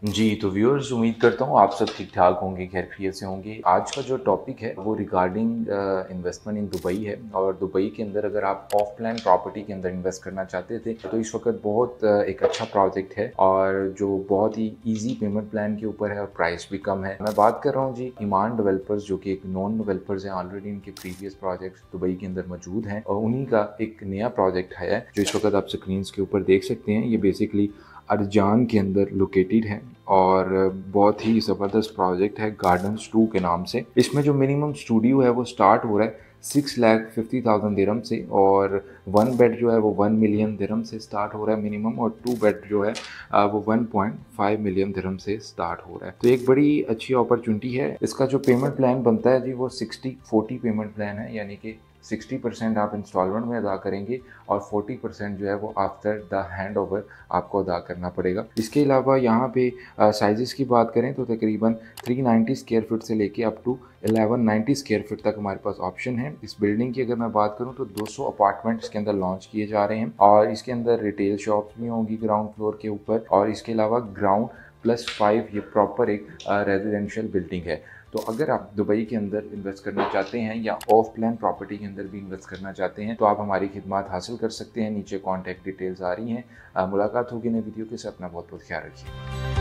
जी, तो व्यूअर्स उम्मीद करता हूँ आप सब ठीक-ठाक होंगे, खैरियत से होंगे। आज का जो टॉपिक है वो रिगार्डिंग इन्वेस्टमेंट इन दुबई है और दुबई के अंदर अगर आप ऑफ प्लान प्रॉपर्टी के अंदर इन्वेस्ट करना चाहते थे तो इस वक़्त बहुत एक अच्छा प्रोजेक्ट है और जो बहुत ही ईज़ी पेमेंट प्लान के ऊपर है और प्राइस भी कम है। मैं बात कर रहा हूँ जी ईमान डेवलपर्स जो कि एक नॉन डेवलपर्स हैं, ऑलरेडी इनके प्रीवियस प्रोजेक्ट्स दुबई के अंदर मौजूद हैं और उन्हीं का एक नया प्रोजेक्ट है जो इस वक़्त आप स्क्रीन्स के ऊपर देख सकते हैं। ये बेसिकली अर्जान के अंदर लोकेटेड है और बहुत ही ज़बरदस्त प्रोजेक्ट है गार्डन्स 2 के नाम से। इसमें जो मिनिमम स्टूडियो है वो स्टार्ट हो रहा है 6,50,000 दिरहम से और 1 बेड जो है वो 1 मिलियन दिरहम से स्टार्ट हो रहा है मिनिमम और 2 बेड जो है वो 1.5 मिलियन दिरहम से स्टार्ट हो रहा है। तो एक बड़ी अच्छी अपॉर्चुनिटी है। इसका जो पेमेंट प्लान बनता है जी वो 60-40 पेमेंट प्लान है, यानी कि 60% आप इंस्टॉलमेंट में अदा करेंगे और 40% जो है वो आफ्टर द हैंड ओवर आपको अदा करना पड़ेगा। इसके अलावा यहाँ पे साइज़ेस की बात करें तो तकरीबन 390 स्क्वायर फीट से लेके अप टू 1190 स्क्वायर फीट तक हमारे पास ऑप्शन है। इस बिल्डिंग की अगर मैं बात करूँ तो 200 अपार्टमेंट्स के अंदर लॉन्च किए जा रहे हैं और इसके अंदर रिटेल शॉप्स भी होंगी ग्राउंड फ्लोर के ऊपर और इसके अलावा ग्राउंड +5 ये प्रॉपर एक रेजिडेंशियल बिल्डिंग है। तो अगर आप दुबई के अंदर इन्वेस्ट करना चाहते हैं या ऑफ प्लान प्रॉपर्टी के अंदर भी इन्वेस्ट करना चाहते हैं तो आप हमारी खिदमत हासिल कर सकते हैं। नीचे कॉन्टैक्ट डिटेल्स आ रही हैं। मुलाकात होगी नई वीडियो के साथ। अपना बहुत बहुत ख्याल रखिए।